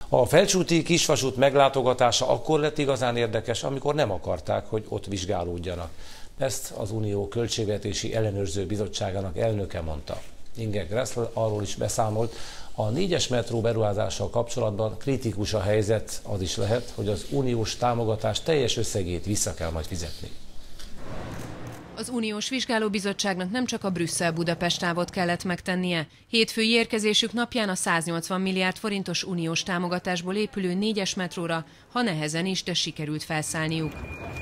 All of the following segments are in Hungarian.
A Felcsúti kisvasút meglátogatása akkor lett igazán érdekes, amikor nem akarták, hogy ott vizsgálódjanak. Ezt az Unió Költségvetési Ellenőrző Bizottságának elnöke mondta. Inge Gressler arról is beszámolt, a 4-es metró beruházással kapcsolatban kritikus a helyzet, az is lehet, hogy az uniós támogatás teljes összegét vissza kell majd fizetni. Az Uniós Vizsgálóbizottságnak nem csak a Brüsszel-Budapest távot kellett megtennie. Hétfői érkezésük napján a 180 milliárd forintos uniós támogatásból épülő 4-es metróra, ha nehezen is, de sikerült felszállniuk.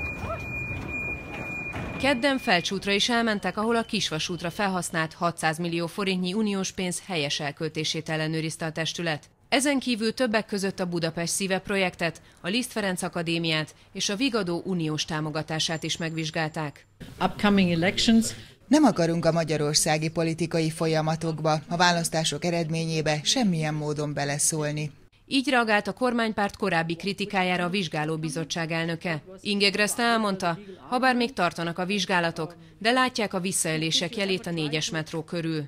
Kedden Felcsútra is elmentek, ahol a kisvasútra felhasznált 600 millió forintnyi uniós pénz helyes elköltését ellenőrizte a testület. Ezen kívül többek között a Budapest Szíve projektet, a Liszt Ferenc Akadémiát és a Vigadó uniós támogatását is megvizsgálták. Nem akarunk a magyarországi politikai folyamatokba, a választások eredményébe semmilyen módon beleszólni. Így reagált a kormánypárt korábbi kritikájára a vizsgálóbizottság elnöke. Inge Gressler elmondta, habár még tartanak a vizsgálatok, de látják a visszaélések jelét a 4-es metró körül.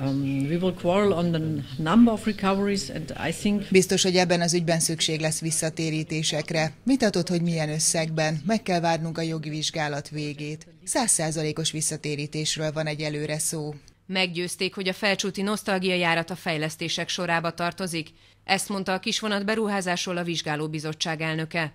Biztos, hogy ebben az ügyben szükség lesz visszatérítésekre. Vitatott, hogy milyen összegben, meg kell várnunk a jogi vizsgálat végét. 100%-os visszatérítésről van egyelőre szó. Meggyőzték, hogy a felcsúti nosztalgiajárat a fejlesztések sorába tartozik. Ezt mondta a kisvonat beruházásról a vizsgálóbizottság elnöke.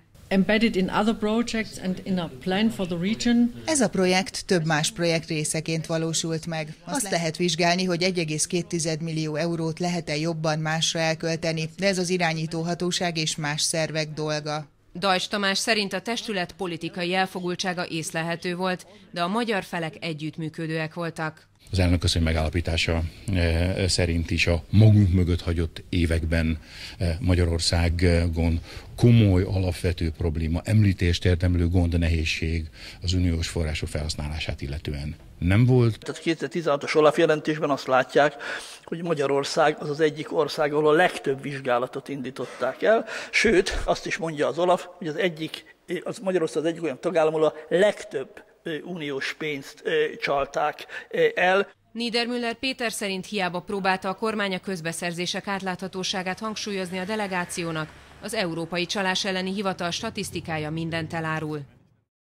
Ez a projekt több más projekt részeként valósult meg. Azt lehet vizsgálni, hogy 1,2 millió eurót lehet-e jobban másra elkölteni, de ez az irányítóhatóság és más szervek dolga. Deutsch Tamás szerint a testület politikai elfogultsága észlelhető volt, de a magyar felek együttműködőek voltak. Az elnökasszony megállapítása szerint is a magunk mögött hagyott években Magyarországon komoly, alapvető probléma, említést érdemlő gond, nehézség az uniós források felhasználását illetően nem volt. Tehát 2016-os OLAF jelentésben azt látják, hogy Magyarország az az egyik ország, ahol a legtöbb vizsgálatot indították el, sőt, azt is mondja az OLAF, hogy Magyarország az egyik olyan tagállam, ahol a legtöbb uniós pénzt csalták el. Niedermüller Péter szerint hiába próbálta a kormány a közbeszerzések átláthatóságát hangsúlyozni a delegációnak, az Európai Csalás elleni Hivatal statisztikája mindent elárul.